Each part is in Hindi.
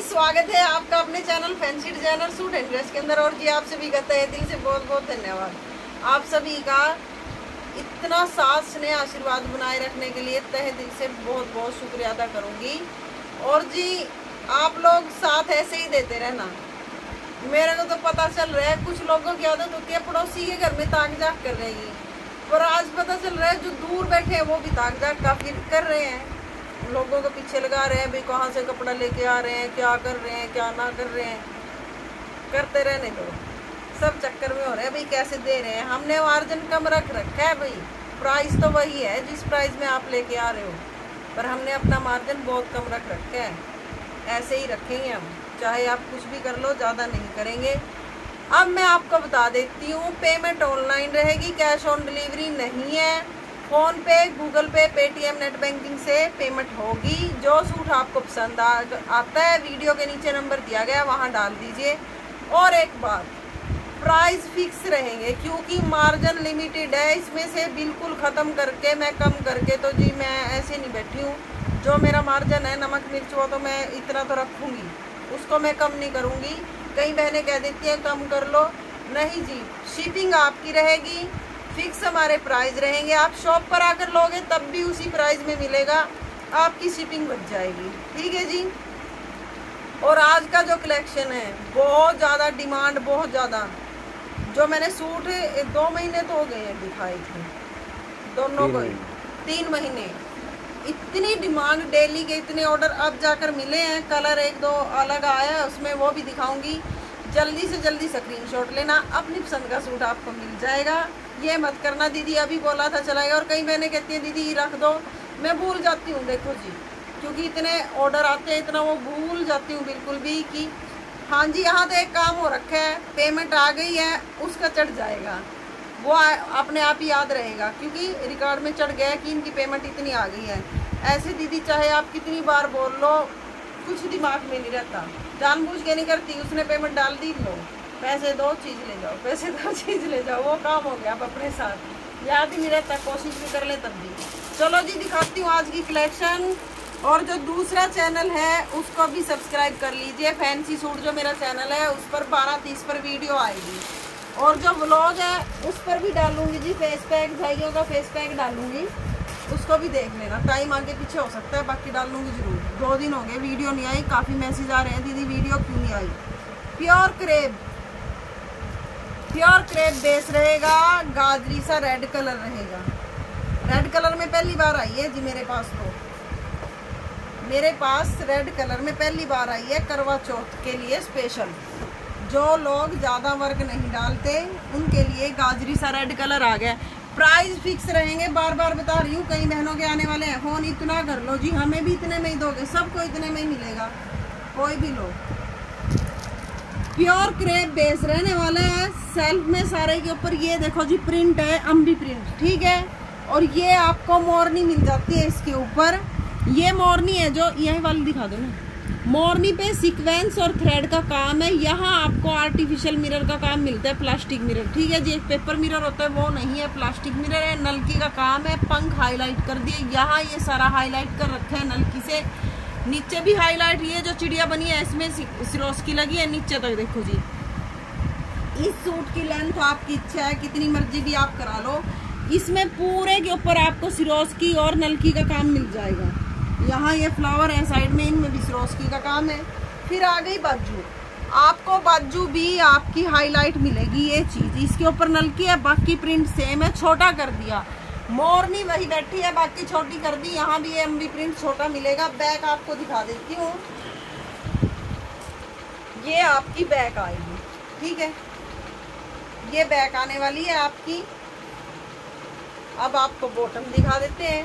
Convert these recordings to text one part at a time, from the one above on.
स्वागत है आपका अपने channel fancy designer suit and dress के अंदर। और जी आप सभी का तहे दिल से बहुत बहुत धन्यवाद। आप सभी का इतना साथ स्नेह आशीर्वाद बनाए रखने के लिए तहे दिल से बहुत बहुत शुक्रिया अदा करूंगी। और जी आप लोग साथ ऐसे ही देते रहना। मेरे को तो पता चल रहा है कुछ लोगों की आदत होती है पड़ोसी के घर में ताक झाक कर रहेगी, पर आज पता चल रहा है जो दूर बैठे हैं वो भी ताक झाक काफी कर रहे हैं, लोगों को पीछे लगा रहे हैं भाई कहाँ से कपड़ा लेके आ रहे हैं, क्या कर रहे हैं, क्या ना कर रहे हैं। करते रहने दो, सब चक्कर में हो रहे हैं भाई कैसे दे रहे हैं। हमने मार्जिन कम रख रखा है भाई, प्राइस तो वही है जिस प्राइस में आप लेके आ रहे हो, पर हमने अपना मार्जिन बहुत कम रख रखा है। ऐसे ही रखेंगे हम, चाहे आप कुछ भी कर लो, ज़्यादा नहीं करेंगे। अब मैं आपको बता देती हूँ, पेमेंट ऑनलाइन रहेगी, कैश ऑन डिलीवरी नहीं है। PhonePe, Google Pay, Paytm, net banking से पेमेंट होगी। जो सूट आपको पसंद आता है वीडियो के नीचे नंबर दिया गया वहाँ डाल दीजिए। और एक बात, प्राइस फिक्स रहेंगे क्योंकि मार्जिन लिमिटेड है, इसमें से बिल्कुल ख़त्म करके मैं कम करके तो जी मैं ऐसे नहीं बैठी हूँ। जो मेरा मार्जिन है नमक मिर्च वो तो मैं इतना तो रखूँगी, उसको मैं कम नहीं करूँगी। कई बहनें कह देती हैं कम कर लो, नहीं जी, शिपिंग आपकी रहेगी, फिक्स हमारे प्राइस रहेंगे। आप शॉप पर आकर लोगे तब भी उसी प्राइस में मिलेगा, आपकी शिपिंग बच जाएगी, ठीक है जी। और आज का जो कलेक्शन है बहुत ज़्यादा डिमांड, बहुत ज़्यादा। जो मैंने सूट 2 महीने तो हो गए हैं दिखाई थे, दोनों को 3 महीने, इतनी डिमांड, डेली के इतने ऑर्डर अब जाकर मिले हैं। कलर 1-2 अलग आया है, उसमें वो भी दिखाऊंगी। जल्दी से जल्दी स्क्रीनशॉट लेना, अपनी पसंद का सूट आपको मिल जाएगा। ये मत करना दीदी अभी बोला था चलाएगा, और कई बहनें कहती हैं दीदी रख दो, मैं भूल जाती हूँ। देखो जी, क्योंकि इतने ऑर्डर आते हैं, इतना वो भूल जाती हूँ बिल्कुल भी कि हाँ जी यहाँ तो एक काम हो रखा है, पेमेंट आ गई है, उसका चढ़ जाएगा, वो अपने आप ही याद रहेगा क्योंकि रिकॉर्ड में चढ़ गया है कि इनकी पेमेंट इतनी आ गई है। ऐसे दीदी चाहे आप कितनी बार बोल लो, कुछ दिमाग में नहीं रहता, जानबूझ के नहीं करती। उसने पेमेंट डाल दी, लो पैसे दो चीज़ ले जाओ, पैसे दो चीज़ ले जाओ, वो काम हो गया। अब अपने साथ याद ही नहीं रहता, कोशिश भी कर ले तब भी। चलो जी दिखाती हूँ आज की कलेक्शन। और जो दूसरा चैनल है उसको भी सब्सक्राइब कर लीजिए, फैंसी सूट जो मेरा चैनल है उस पर 12:30 पर वीडियो आएगी। और जो व्लॉग है उस पर भी डालूंगी जी, फेस पैक, भाइयों का फेस पैक डालूंगी, उसको भी देख लेना। टाइम आगे पीछे हो सकता है, बाकी डालूंगी जरूर। 2 दिन हो गए वीडियो नहीं आई, काफ़ी मैसेज आ रहे हैं दीदी वीडियो क्यों नहीं आई। प्योर क्रेप बेस रहेगा, गाजरी सा रेड कलर रहेगा। रेड कलर में पहली बार आई है जी मेरे पास, तो मेरे पास रेड कलर में पहली बार आई है करवा चौथ के लिए स्पेशल। जो लोग ज़्यादा वर्क नहीं डालते उनके लिए गाजरी सा रेड कलर आ गया। प्राइस फिक्स रहेंगे, बार बार बता रही हूँ, कई बहनों के आने वाले हैं फ़ोन, इतना कर लो जी, हमें भी इतने में ही दोगे, सबको इतने में ही मिलेगा, कोई भी लो। प्योर क्रेप बेस रहने वाला है, सेल्फ में सारे के ऊपर ये देखो जी प्रिंट है, अम्बी प्रिंट, ठीक है। और ये आपको मोरनी मिल जाती है इसके ऊपर, ये मोरनी है जो यही वाली दिखा दो ना, मोरनी पे सीक्वेंस और थ्रेड का काम है। यहाँ आपको आर्टिफिशियल मिरर का काम मिलता है, प्लास्टिक मिरर, ठीक है जी। एक पेपर मिरर होता है वो नहीं है, प्लास्टिक मिरर है। नलकी का काम है, पंख हाईलाइट कर दिए, यहाँ ये सारा हाईलाइट कर रखा है नलकी से। नीचे भी हाईलाइट, ये जो चिड़िया बनी है इसमें सिरोस्की लगी है नीचे तक, देखो जी। इस सूट की लेंथ आपकी इच्छा है, कितनी मर्जी भी आप करा लो, इसमें पूरे के ऊपर आपको सिरोस्की और नलकी का काम मिल जाएगा। यहाँ ये फ्लावर है साइड में, इनमें भी सिरोस्की का काम है। फिर आ गई बाजू, आपको बाजू भी आपकी हाईलाइट मिलेगी, ये चीज़ इसके ऊपर नलकी है, बाकी प्रिंट सेम है, छोटा कर दिया। मोरनी वही बैठी है, बाकी छोटी कर दी। यहाँ भी ये एमबी प्रिंट छोटा मिलेगा। बैक आपको दिखा देती हूँ, ये आपकी बैक आएगी, ठीक है, ये बैक आने वाली है आपकी। अब आपको बॉटम दिखा देते हैं,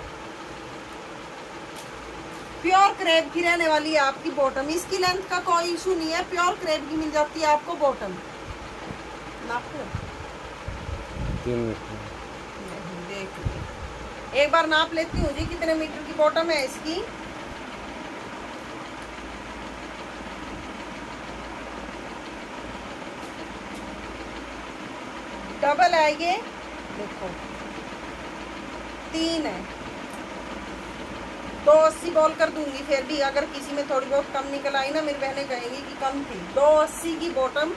प्योर क्रेप की रहने वाली है आपकी बॉटम। इसकी लेंथ का कोई इशू नहीं है, प्योर क्रेप की मिल जाती है आपको बॉटम। नाप देख एक बार नाप लेती हूँ जी कितने मीटर की बॉटम है इसकी। डबल है ये, देखो 3 है, 280 बोल कर दूंगी, फिर भी अगर किसी में थोड़ी बहुत कम निकल आई ना, मेरी बहनें कहेंगी कि कम थी। 280 की बॉटम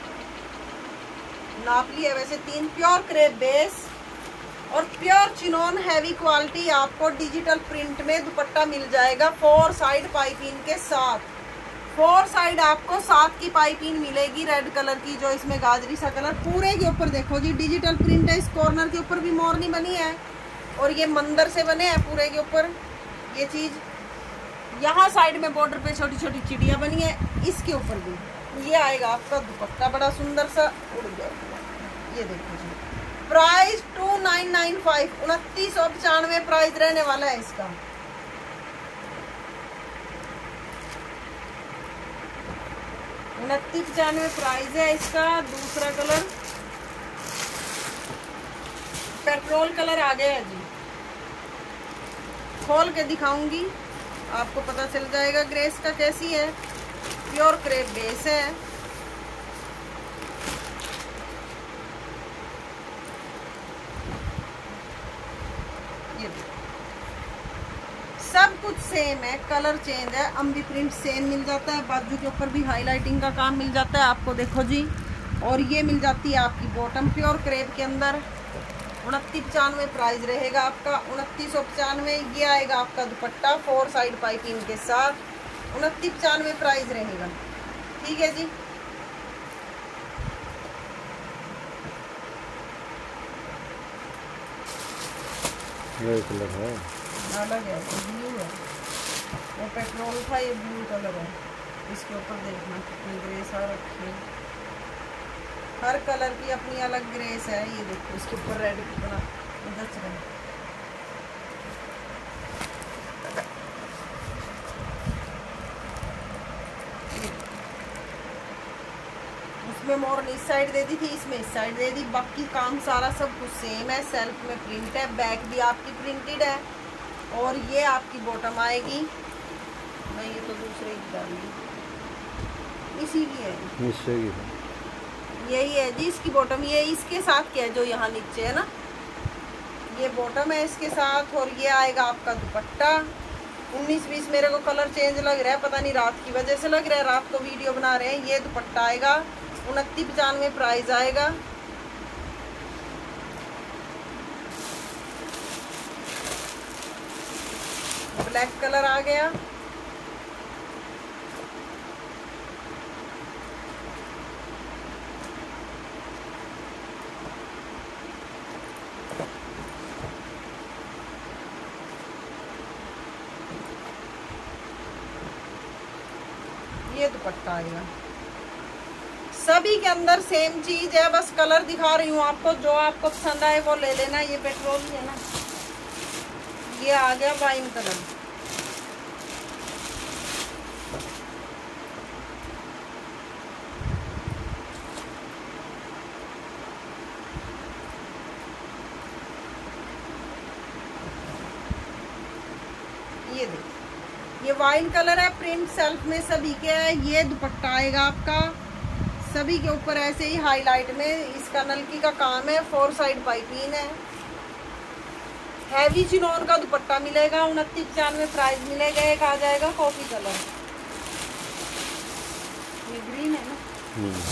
नाप ली है। वैसे 3 प्योर क्रेप बेस और प्योर चिनोन हैवी क्वालिटी आपको डिजिटल प्रिंट में दुपट्टा मिल जाएगा 4 साइड पाइपिंग के साथ। 4 साइड आपको 7 की पाइपिंग मिलेगी रेड कलर की, जो इसमें गाजरी सा कलर पूरे के ऊपर देखो जी डिजिटल प्रिंट है। इस कॉर्नर के ऊपर भी मोरनी बनी है और ये मंदिर से बने हैं पूरे के ऊपर ये चीज। यहाँ साइड में बॉर्डर पे छोटी छोटी चिड़िया बनी है, इसके ऊपर भी। ये आएगा आपका दुपट्टा बड़ा सुंदर सा उड़ गया, ये देखो जी। प्राइस 2995, 2995 प्राइस रहने वाला है इसका। $29.95 प्राइस है इसका। दूसरा कलर पेट्रोल कलर आ गया है जी, खोल के दिखाऊंगी आपको पता चल जाएगा ग्रेस का कैसी है। प्योर क्रेप बेस है। ये सब कुछ सेम है, कलर चेंज है, अम्बी प्रिंट सेम मिल जाता है। बाजू के ऊपर भी हाईलाइटिंग का काम मिल जाता है आपको, देखो जी। और ये मिल जाती है आपकी बॉटम प्योर क्रेप के अंदर। 2995 प्राइस रहेगा आपका। 2995 ये आएगा आपका दुपट्टा 4 साइड पाइपिंग के साथ। 2995 प्राइस रहेगा, ठीक है जी। ये कलर है अलग है, ब्लू है, वो पेट्रोल था, ये ब्लू कलर है। इसके ऊपर देखना कितनी ग्रेस आ रखी है। हर कलर की अपनी अलग ग्रेस है। ये देखो इसके ऊपर रेड कितना जच रहा है। उसमें मोरनी इस साइड दे दी थी, इसमें इस साइड दे दी। बाकी काम सारा सब कुछ सेम है। सेल्फ में प्रिंट है, बैक भी आपकी प्रिंटेड है। और ये आपकी बॉटम आएगी, मैं ये तो दूसरे की डालूंगी, इसी की है, यही है जी इसकी बॉटम। ये इसके साथ क्या है जो यहाँ नीचे है ना, ये बॉटम है इसके साथ। और ये आएगा आपका दुपट्टा। 19-20 मेरे को कलर चेंज लग रहा है, पता नहीं रात की वजह से लग रहा है, रात को वीडियो बना रहे हैं। ये दुपट्टा आएगा 2995 प्राइस आएगा। ब्लैक कलर आ गया। ये दुपट्टा आएगा। सभी के अंदर सेम चीज है, बस कलर दिखा रही हूँ आपको। जो आपको पसंद आए वो ले लेना। ये पेट्रोल है ना, ये आ गया वाइन कलर। ये देखो ये वाइन कलर है, प्रिंट सेल्फ में सभी के है। ये दुपट्टा आएगा आपका। सभी के ऊपर ऐसे ही हाईलाइट में इसका नलकी का काम है। 4 साइड पाइपिंग है। हैवी चिनोन का दुपट्टा मिलेगा। 2995 प्राइस मिलेगा। एक आ जाएगा कॉफी कलर, ये ग्रीन है ना।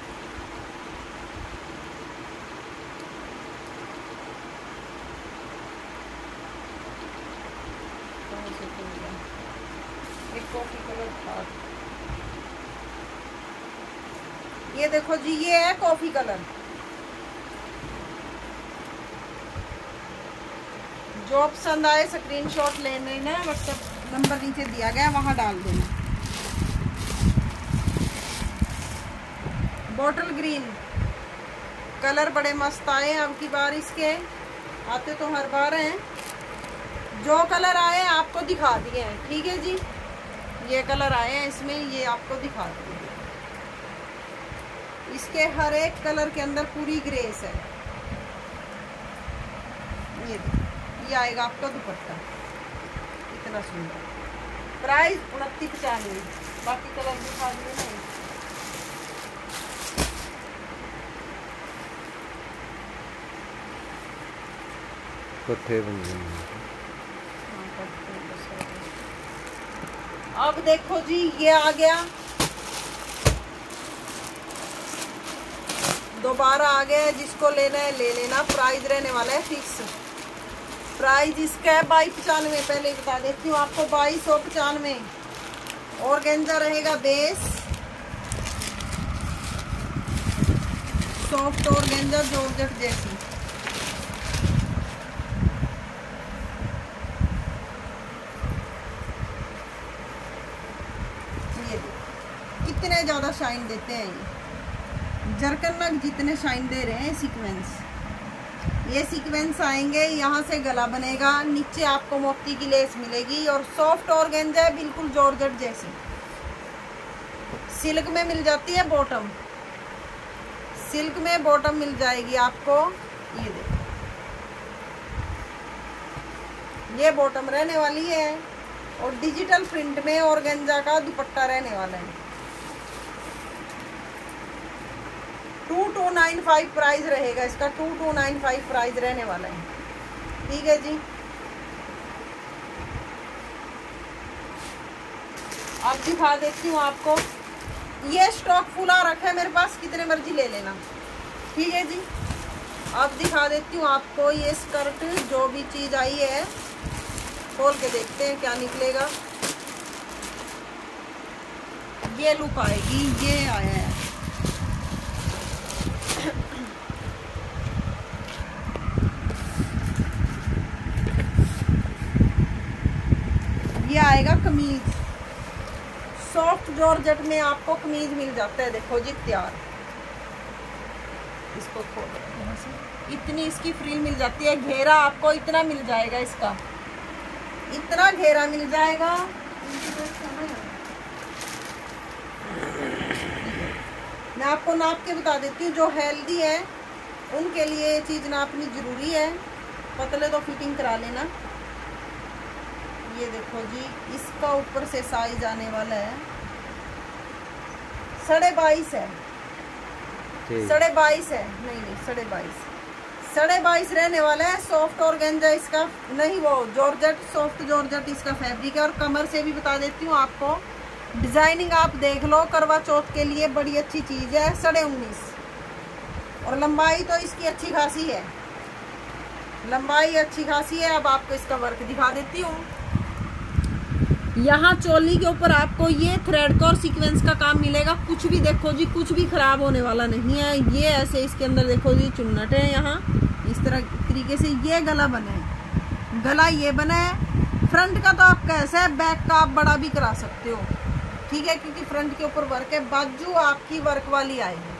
एक कॉफी कलर था, ये देखो जी, ये है कॉफी कलर। जो पसंद आए स्क्रीनशॉट ले लेना, व्हाट्सएप नंबर नीचे दिया गया वहां डाल देना। बॉटल ग्रीन कलर बड़े मस्त आए अब की बार। इसके आते तो हर बार हैं। जो कलर आए आपको दिखा दिए हैं, ठीक है जी। ये कलर आए हैं इसमें, ये आपको दिखा दिए। इसके हर एक कलर के अंदर पूरी ग्रेस है। ये आएगा आपका दुपट्टा, इतना सुंदर। प्राइस 2995। बाकी कलर दिखा दिए ना। कत्थे बन गए। अब देखो जी ये आ गया, दोबारा आ गया। जिसको लेना है ले लेना। प्राइस रहने वाला है फिक्स। प्राइस इसका है 2295। पहले ही बता देती हूँ आपको, 2295। ऑर्गेन्जा रहेगा बेस, सॉफ्ट ऑर्गेन्जा जॉर्जेट जैसी। ये कितने ज्यादा शाइन देते हैं ये, जरकन नग जितने शाइन दे रहे हैं सीक्वेंस। ये सीक्वेंस आएंगे, यहाँ से गला बनेगा, नीचे आपको मोती की लेस मिलेगी और सॉफ्ट ऑर्गेन्जा है बिल्कुल जॉर्जेट जैसी। सिल्क में मिल जाती है बॉटम, सिल्क में बॉटम मिल जाएगी आपको। ये देखो ये बॉटम रहने वाली है और डिजिटल प्रिंट में ऑर्गेन्जा का दुपट्टा रहने वाला है। 2295 प्राइस रहेगा इसका, 2295 प्राइस रहने वाला है। ठीक है जी। अब दिखा देती हूँ आपको, ये स्टॉक फुल आ रखा है मेरे पास, कितने मर्जी ले लेना। ठीक है जी। अब दिखा देती हूँ आपको ये स्कर्ट, जो भी चीज़ आई है खोल के देखते हैं क्या निकलेगा। ये लुक आएगी, ये आया है। ये आएगा कमीज, सॉफ्ट जॉर्जेट में आपको कमीज मिल जाता है। देखो जी तैयार, इसको खोलो, इतनी इसकी फ्रिल मिल जाती है। घेरा आपको इतना मिल जाएगा, इसका इतना घेरा मिल जाएगा। मैं आपको नाप के बता देती हूँ, जो हेल्दी है उनके लिए ये चीज़ नापनी जरूरी है। पतले तो फिटिंग करा लेना। ये देखो जी, इसका ऊपर से साइज आने वाला है 22.5 है, 22.5 है, नहीं 22.5, 22.5 रहने वाला है। सॉफ्ट ऑर्गेन्जा इसका, नहीं वो जॉर्जेट, सॉफ्ट जॉर्जेट इसका फैब्रिक है। और कमर से भी बता देती हूँ आपको, डिजाइनिंग आप देख लो, करवा चौथ के लिए बड़ी अच्छी चीज़ है। 19.5 और लंबाई तो इसकी अच्छी खासी है, लंबाई अच्छी खासी है। अब आपको इसका वर्क दिखा देती हूँ। यहाँ चोली के ऊपर आपको ये थ्रेड का और सीक्वेंस का काम मिलेगा। कुछ भी देखो जी, कुछ भी खराब होने वाला नहीं है। ये ऐसे इसके अंदर देखो जी चुन्नट है, यहाँ इस तरह तरीके से ये गला बना है, गला ये बना है। फ्रंट का तो आप कैसा है, बैक का आप बड़ा भी करा सकते हो। ठीक है, क्योंकि फ्रंट के ऊपर वर्क है। बाजू आपकी वर्क वाली आएगी,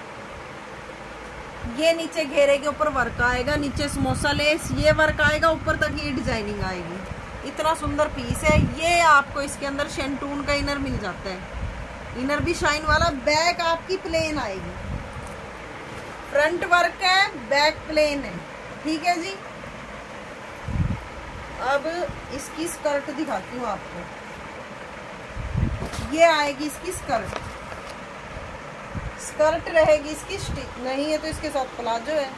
ये नीचे घेरे के ऊपर वर्क आएगा, नीचे समोसा लेस ये वर्क आएगा, ऊपर तक ये डिजाइनिंग आएगी। इतना सुंदर पीस है ये। आपको इसके अंदर शेंटून का इनर मिल जाता है, इनर भी शाइन वाला। बैक आपकी प्लेन आएगी, फ्रंट वर्क है, बैक प्लेन है। ठीक है जी। अब इसकी स्कर्ट दिखाती हूँ आपको। ये आएगी इसकी स्कर्ट, स्कर्ट रहेगी इसकी स्टिच नहीं है तो इसके साथ प्लाजो है,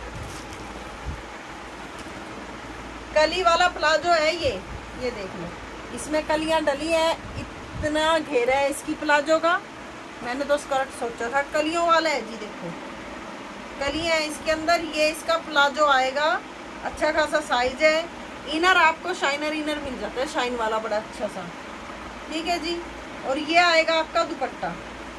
कली वाला प्लाजो है ये देख लो, इसमें कलियां डली है। इतना घेरा है इसकी प्लाजो का। मैंने तो स्कर्ट सोचा था कलियों वाला है जी। देखो कलियां है इसके अंदर। ये इसका प्लाजो आएगा, अच्छा खासा साइज है। इनर आपको शाइनर इनर मिल जाता है, शाइन वाला बड़ा अच्छा सा। ठीक है जी। और ये आएगा आपका दुपट्टा,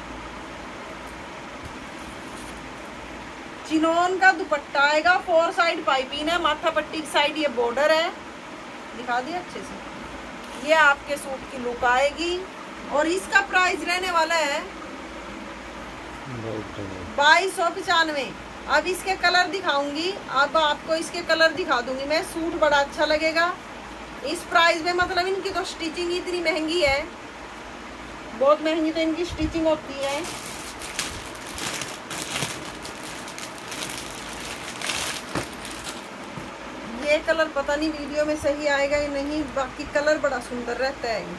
चिनोन का दुपट्टा आएगा। 4 साइड पाइपिंग है, माथा पट्टी की साइड ये बॉर्डर है, दिखा दिया अच्छे से। ये आपके सूट की लुक आएगी और इसका प्राइस रहने वाला है 2295। अब इसके कलर दिखाऊंगी, अब आपको इसके कलर दिखा दूंगी मैं। सूट बड़ा अच्छा लगेगा इस प्राइस में। मतलब इनकी तो स्टिचिंग इतनी महंगी है, बहुत महंगी तो इनकी स्टिचिंग होती है। ये कलर पता नहीं वीडियो में सही आएगा या नहीं, बाकी कलर बड़ा सुंदर रहता है।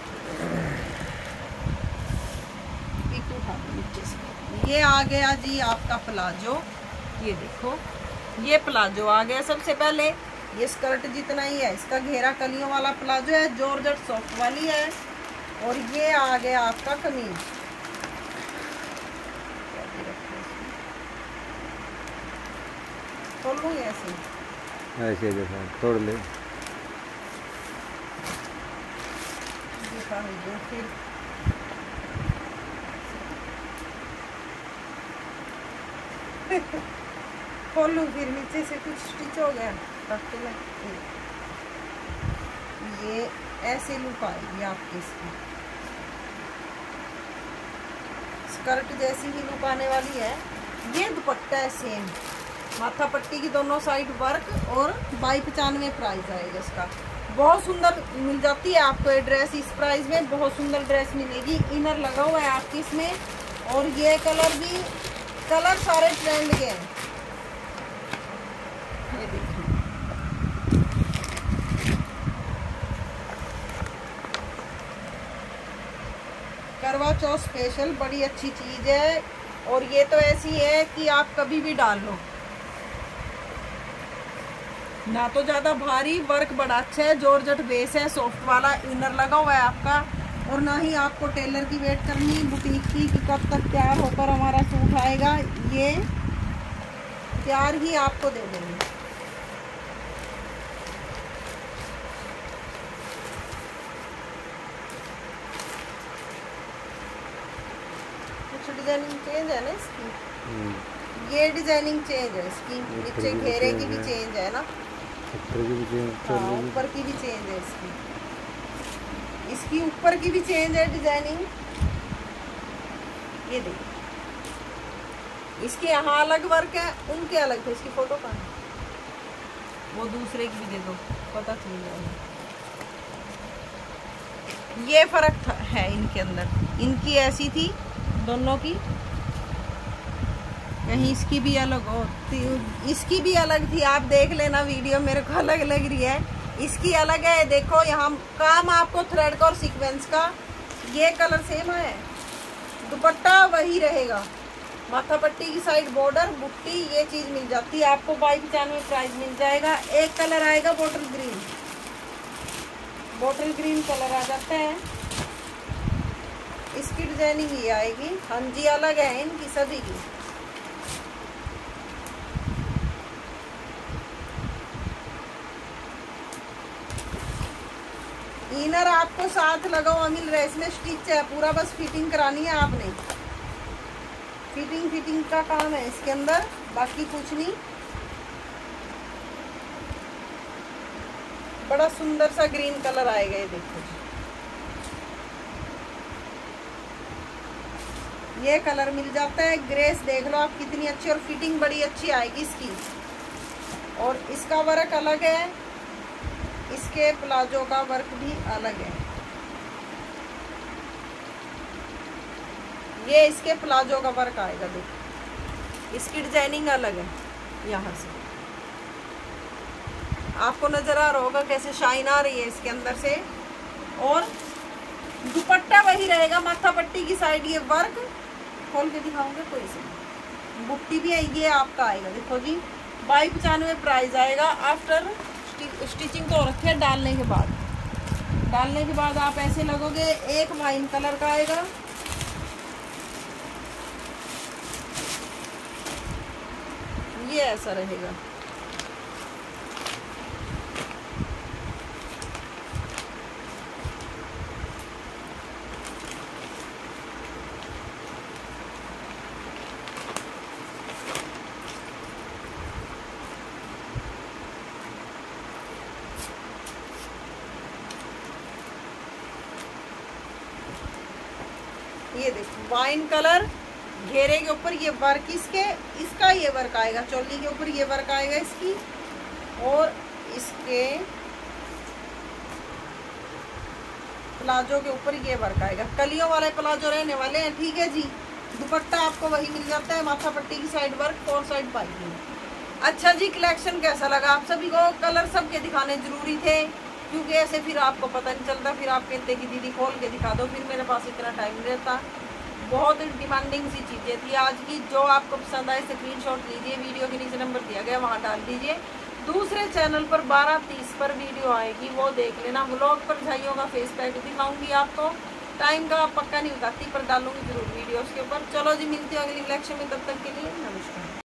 ये आ गया जी आपका प्लाजो। ये देखो ये प्लाजो आ गया। सबसे पहले ये स्कर्ट जितना ही है, इसका घेरा कलियों वाला प्लाजो है, जॉर्जेट सॉफ्ट वाली है। और ये आ गया आपका कमीज। खोल लूँ ऐसे ऐसे देखा तोड़ ले दिखा दो फिर। खोल लूँ फिर नीचे से कुछ स्टिच हो गया रख के ये ऐसे लुक आएगी आपकी इसकी। स्कर्ट जैसी ही लुक आने वाली है। ये दुपट्टा है सेम, माथा पट्टी की दोनों साइड वर्क और 2295 प्राइस आएगा इसका। बहुत सुंदर मिल जाती है आपको ये ड्रेस इस प्राइस में, बहुत सुंदर ड्रेस मिलेगी। इनर लगा हुआ है आपकी इसमें और ये कलर भी, कलर सारे ट्रेंड के हैं। ये देखिए करवा चौथ स्पेशल बड़ी अच्छी चीज है। और ये तो ऐसी है कि आप कभी भी डाल लो, ना तो ज्यादा भारी, वर्क बड़ा अच्छा है, जॉर्जेट बेस है, सॉफ्ट वाला इनर लगा हुआ है आपका। और ना ही आपको टेलर की वेट करनी बुटीक की कि कब तक तैयार होकर हमारा सूट आएगा। ये तैयार ही आपको दे देंगे। कुछ डिजाइनिंग चेंज है ना इसकी, ये डिजाइनिंग चेंज है इसकी, नीचे घेरे की भी चेंज है ना, ऊपर की भी चेंज है इसकी, इसकी ऊपर की भी चेंज है डिजाइनिंग। ये देखिए इसके यहाँ अलग वर्क है, उनके अलग थे। इसकी फोटो कहाँ है? वो दूसरे की भी दे दो, पता चल जाएगा। ये फर्क है इनके अंदर, इनकी ऐसी थी दोनों की, कहीं इसकी भी अलग हो, इसकी भी अलग थी। आप देख लेना वीडियो, मेरे को अलग लग रही है, इसकी अलग है। देखो यहाँ काम आपको थ्रेड का और सीक्वेंस का, ये कलर सेम है, दुपट्टा वही रहेगा, माथा पट्टी की साइड बॉर्डर बुट्टी ये चीज मिल जाती है आपको। 2295 प्राइस मिल जाएगा। एक कलर आएगा bottle green, bottle green colour आ जाता है। इसकी डिजाइनिंग ये आएगी। हाँ जी अलग है इनकी सभी की। इनर आपको साथ लगा हुआ मिल रहा है, इसमें स्टिच है पूरा, बस फिटिंग करानी है आपने। फिटिंग का काम है इसके अंदर, बाकी कुछ नहीं। बड़ा सुंदर सा ग्रीन कलर आएगा, ये देखो ये कलर मिल जाता है। ग्रेस देख लो आप कितनी अच्छी, और फिटिंग बड़ी अच्छी आएगी इसकी। और इसका वर्क अलग है, इसके प्लाजो का वर्क भी अलग है। ये इसके प्लाजो का वर्क आएगा, देखो इसकी डिजाइनिंग अलग है। यहाँ से आपको नजर आ रहा होगा कैसे शाइन आ रही है इसके अंदर से। और दुपट्टा वही रहेगा, माथा पट्टी की साइड ये वर्क खोल के दिखाऊंगे कोई से। बुट्टी भी है, ये आपका आएगा देखो जी 2295 प्राइस आएगा। आफ्टर स्टिचिंग तो रखे डालने के बाद, डालने के बाद आप ऐसे लगोगे। एक वाइन कलर का आएगा, ये ऐसा रहेगा। ये देखो वाइन कलर, घेरे के ऊपर ये वर्क, इसका ये वर्क आएगा, चोली के ऊपर ये वर्क आएगा इसकी, और इसके प्लाजो के ऊपर ये वर्क आएगा। कलियों वाले प्लाजो रहने वाले हैं, ठीक है जी। दुपट्टा आपको वही मिल जाता है, माथा पट्टी की साइड वर्क, 4 साइड पाइपिंग। अच्छा जी कलेक्शन कैसा लगा आप सभी को? कलर सबके दिखाने जरूरी थे, क्योंकि ऐसे फिर आपको पता नहीं चलता, फिर आप कहते कि दीदी खोल के दिखा दो, फिर मेरे पास इतना टाइम नहीं रहता। बहुत डिमांडिंग सी चीज़ें थी आज की। जो आपको पसंद आए स्क्रीनशॉट लीजिए, वीडियो के नीचे नंबर दिया गया वहाँ डाल दीजिए। दूसरे चैनल पर 12:30 पर वीडियो आएगी, वो देख लेना। व्लॉग पर झाइयों का फेस पैक दिखाऊंगी आपको, टाइम का पक्का नहीं बताती, पर डालूंगी जरूर वीडियो उसके ऊपर। चलो जी, मिलती हूँ अगली कलेक्शन में, तब तक के लिए नमस्कार।